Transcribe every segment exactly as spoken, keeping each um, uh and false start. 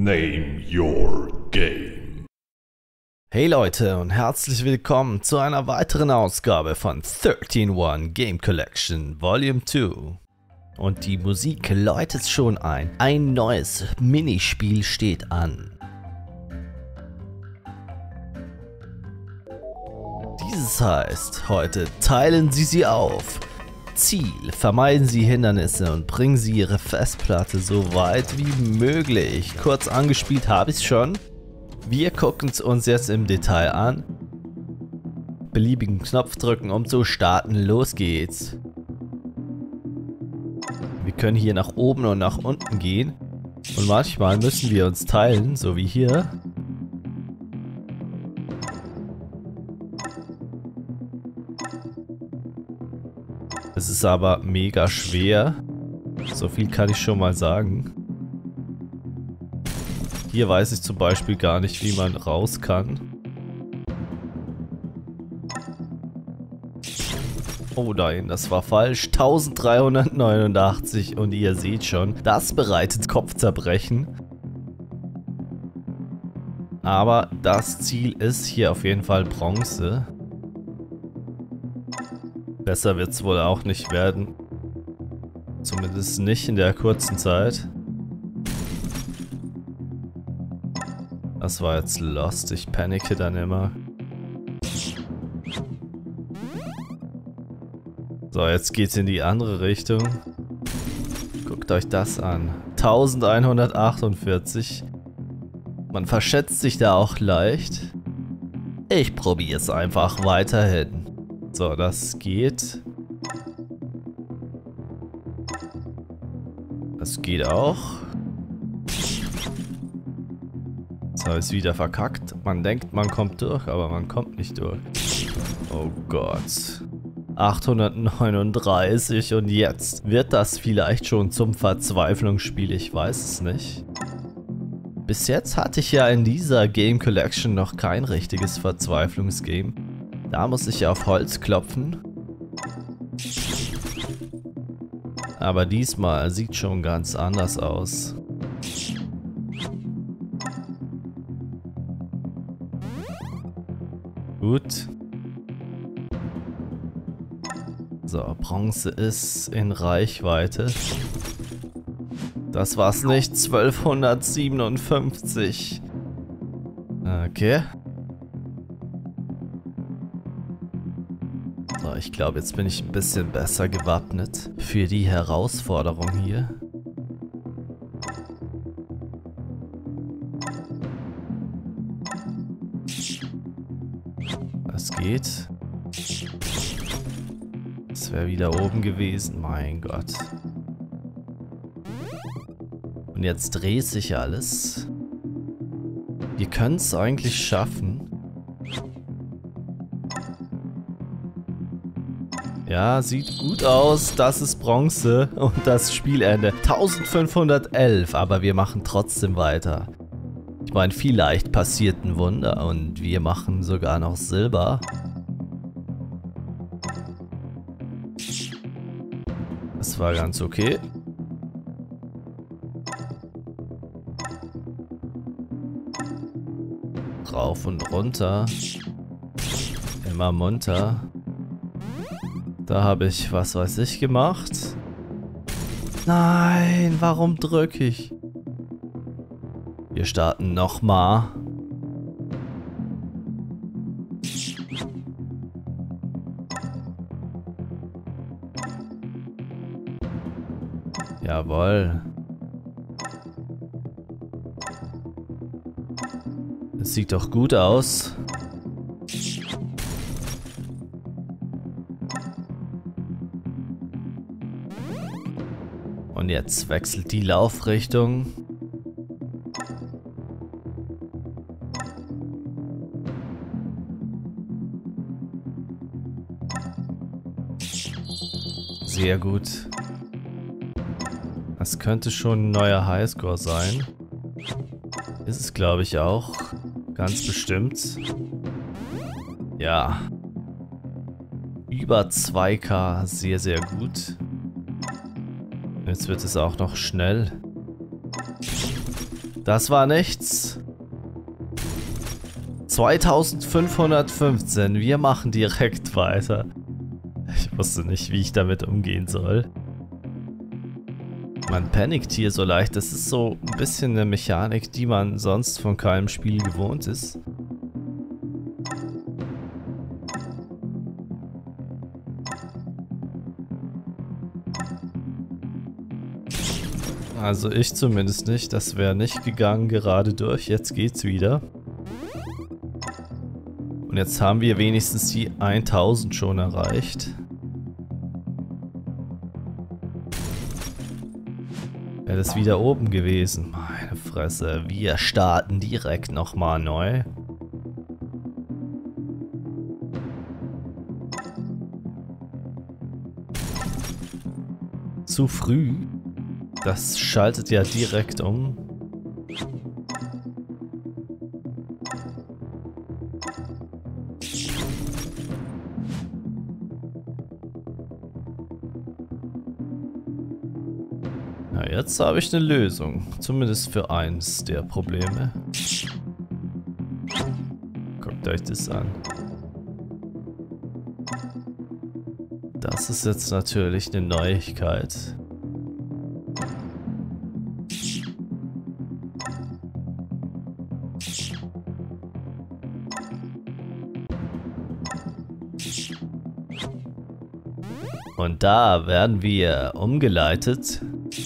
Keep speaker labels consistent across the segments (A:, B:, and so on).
A: Name your game.
B: Hey Leute und herzlich willkommen zu einer weiteren Ausgabe von dreizehn eins Game Collection Volume zwei. Und die Musik läutet schon ein. Ein neues Minispiel steht an. Dieses heißt, heute teilen Sie sie auf. Ziel: vermeiden Sie Hindernisse und bringen Sie Ihre Festplatte so weit wie möglich. Kurz angespielt habe ich es schon. Wir gucken es uns jetzt im Detail an. Beliebigen Knopf drücken, um zu starten. Los geht's. Wir können hier nach oben und nach unten gehen. Und manchmal müssen wir uns teilen, so wie hier. Es ist aber mega schwer. So viel kann ich schon mal sagen. Hier weiß ich zum Beispiel gar nicht, wie man raus kann. Oh nein, das war falsch. eintausenddreihundertneunundachtzig und ihr seht schon, das bereitet Kopfzerbrechen. Aber das Ziel ist hier auf jeden Fall Bronze. Besser wird es wohl auch nicht werden. Zumindest nicht in der kurzen Zeit. Das war jetzt lost. Ich panicke dann immer. So, jetzt geht's in die andere Richtung. Guckt euch das an. elfhundertachtundvierzig. Man verschätzt sich da auch leicht. Ich probiere es einfach weiterhin. So, das geht. Das geht auch. So, ist wieder verkackt. Man denkt, man kommt durch, aber man kommt nicht durch. Oh Gott. achthundertneununddreißig und jetzt wird das vielleicht schon zum Verzweiflungsspiel, ich weiß es nicht. Bis jetzt hatte ich ja in dieser Game Collection noch kein richtiges Verzweiflungsgame. Da muss ich auf Holz klopfen. Aber diesmal sieht schon ganz anders aus. Gut. So, Bronze ist in Reichweite. Das war's nicht. zwölfhundertsiebenundfünfzig. Okay. So, ich glaube, jetzt bin ich ein bisschen besser gewappnet für die Herausforderung hier. Das geht. Das wäre wieder oben gewesen. Mein Gott. Und jetzt dreht sich alles. Wir können es eigentlich schaffen. Ja, sieht gut aus. Das ist Bronze und das Spielende. eintausendfünfhundertelf, aber wir machen trotzdem weiter. Ich meine, vielleicht passiert ein Wunder und wir machen sogar noch Silber. Das war ganz okay. Rauf und runter. Immer munter. Da habe ich, was weiß ich, gemacht. Nein, warum drücke ich? Wir starten nochmal. Jawohl. Es sieht doch gut aus. Und jetzt wechselt die Laufrichtung. Sehr gut. Das könnte schon ein neuer Highscore sein. Ist es, glaube ich, auch. Ganz bestimmt. Ja. Über zwei K, sehr, sehr gut. Jetzt wird es auch noch schnell. Das war nichts. zweitausendfünfhundertfünfzehn. Wir machen direkt weiter. Ich wusste nicht, wie ich damit umgehen soll. Man panickt hier so leicht. Das ist so ein bisschen eine Mechanik, die man sonst von keinem Spiel gewohnt ist. Also ich zumindest nicht. Das wäre nicht gegangen gerade durch. Jetzt geht's wieder. Und jetzt haben wir wenigstens die tausend schon erreicht. Wäre das wieder oben gewesen. Meine Fresse. Wir starten direkt nochmal neu. Zu früh. Das schaltet ja direkt um. Na, jetzt habe ich eine Lösung. Zumindest für eins der Probleme. Guckt euch das an. Das ist jetzt natürlich eine Neuigkeit. Und da werden wir umgeleitet.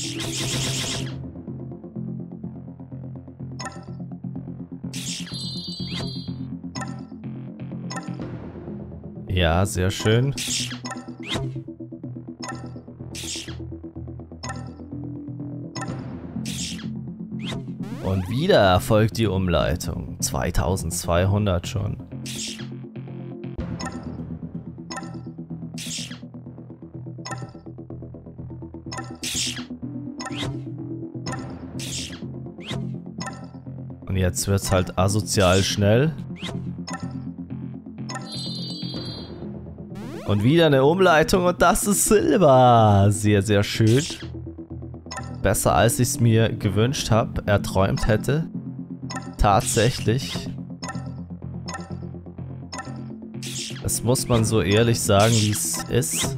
B: Ja, sehr schön. Und wieder erfolgt die Umleitung. zweitausendzweihundert schon. Und jetzt wird's halt asozial schnell. Und wieder eine Umleitung und das ist Silber. Sehr, sehr schön. Besser als ich es mir gewünscht habe, erträumt hätte. Tatsächlich. Das muss man so ehrlich sagen, wie es ist.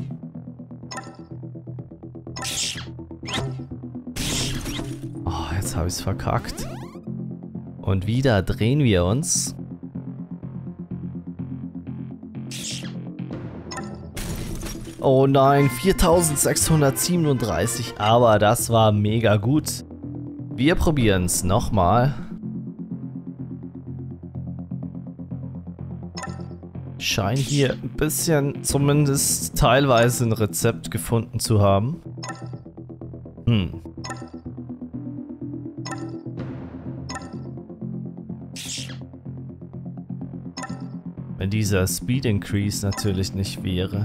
B: Oh, jetzt habe ich es verkackt. Und wieder drehen wir uns. Oh nein, viertausendsechshundertsiebenunddreißig, aber das war mega gut. Wir probieren es nochmal. Scheint hier ein bisschen, zumindest teilweise, ein Rezept gefunden zu haben. Hm. Wenn dieser Speed Increase natürlich nicht wäre.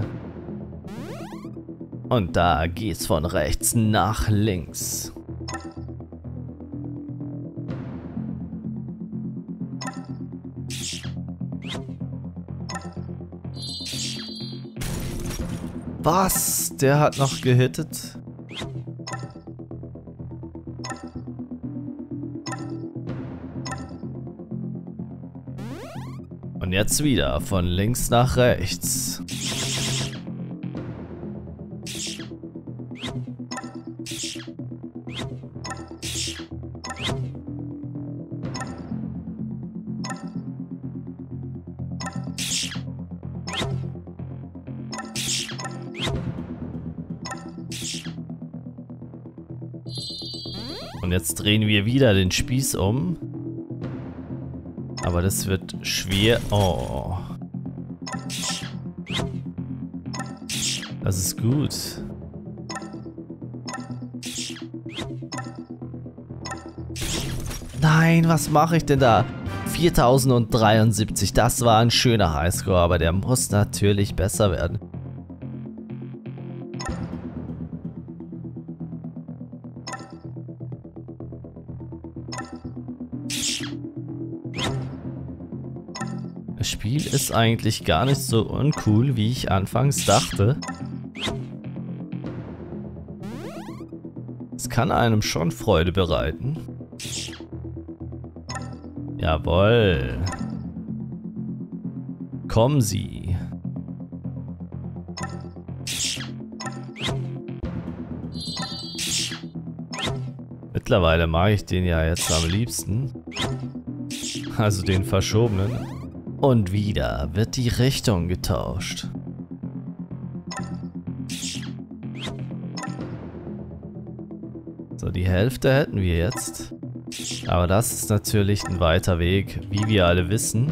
B: Und da geht's von rechts nach links. Was? Der hat noch gehittet? Und jetzt wieder von links nach rechts. Und jetzt drehen wir wieder den Spieß um. Aber das wird schwer. Oh. Das ist gut. Nein, was mache ich denn da? viertausenddreiundsiebzig, das war ein schöner Highscore, aber der muss natürlich besser werden. Das Spiel ist eigentlich gar nicht so uncool, wie ich anfangs dachte. Es kann einem schon Freude bereiten. Jawohl. Kommen Sie. Mittlerweile mag ich den ja jetzt am liebsten. Also den verschobenen. Und wieder wird die Richtung getauscht. So, die Hälfte hätten wir jetzt. Aber das ist natürlich ein weiter Weg, wie wir alle wissen.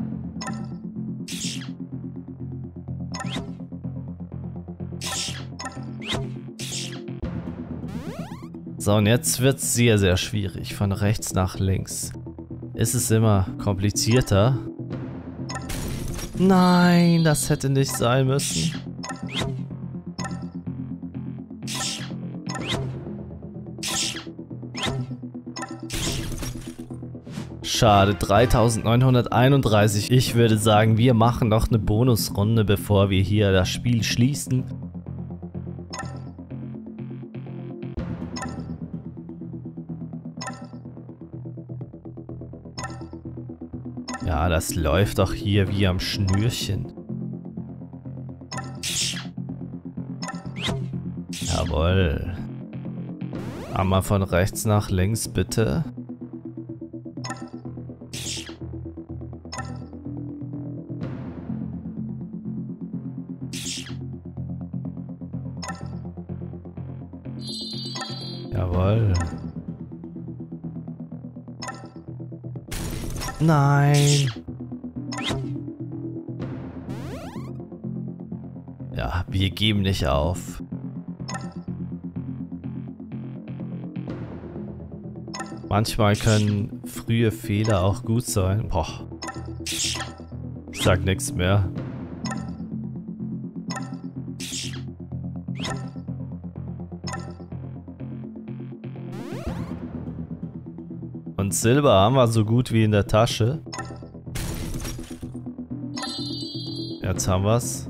B: So, und jetzt wird es sehr, sehr schwierig. Von rechts nach links. Ist es immer komplizierter. Nein, das hätte nicht sein müssen. Schade, dreitausendneunhunderteinunddreißig. Ich würde sagen, wir machen noch eine Bonusrunde, bevor wir hier das Spiel schließen. Ja, das läuft doch hier wie am Schnürchen. Jawohl. Einmal von rechts nach links, bitte. Jawohl. Nein. Ja, wir geben nicht auf. Manchmal können frühe Fehler auch gut sein. Boah. Ich sag nichts mehr. Und Silber haben wir so gut wie in der Tasche. Jetzt haben wir's.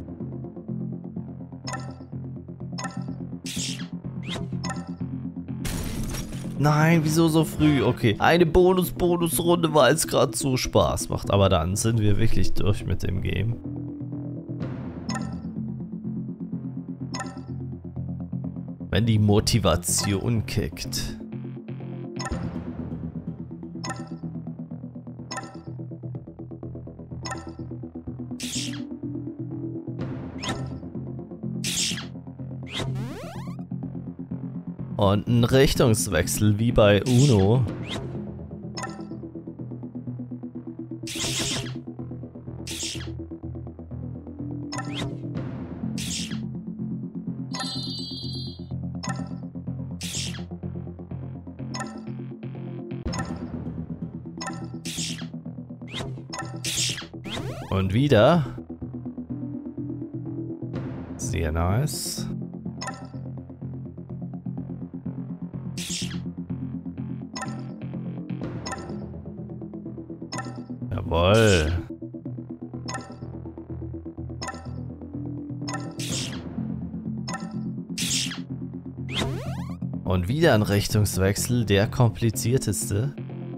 B: Nein, wieso so früh? Okay, eine Bonus-Bonus-Runde, weil es gerade so Spaß macht. Aber dann sind wir wirklich durch mit dem Game. Wenn die Motivation kickt. Und ein Richtungswechsel wie bei Uno. Und wieder. Sehr nice. Jawohl. Und wieder ein Richtungswechsel, der komplizierteste.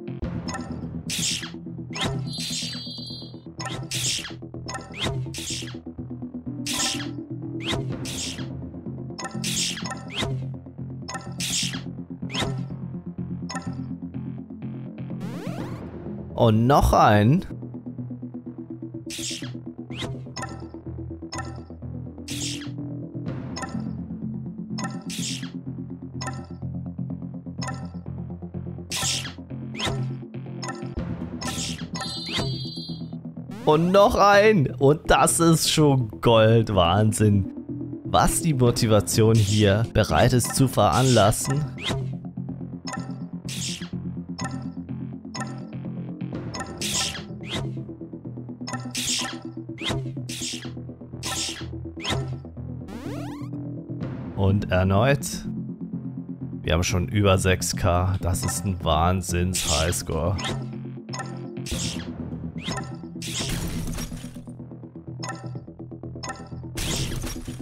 B: Und noch ein. Und noch ein. Und das ist schon Gold. Wahnsinn. Was die Motivation hier bereit ist zu veranlassen. Und erneut. Wir haben schon über sechs K. Das ist ein Wahnsinns-Highscore.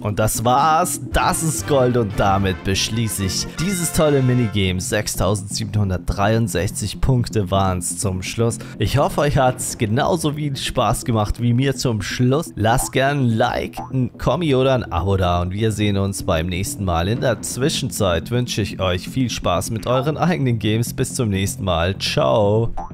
B: Und das war's, das ist Gold und damit beschließe ich dieses tolle Minigame. sechstausendsiebenhundertdreiundsechzig Punkte waren es zum Schluss. Ich hoffe, euch hat es genauso viel Spaß gemacht wie mir zum Schluss. Lasst gerne ein Like, ein Kommi oder ein Abo da und wir sehen uns beim nächsten Mal. In der Zwischenzeit wünsche ich euch viel Spaß mit euren eigenen Games. Bis zum nächsten Mal. Ciao.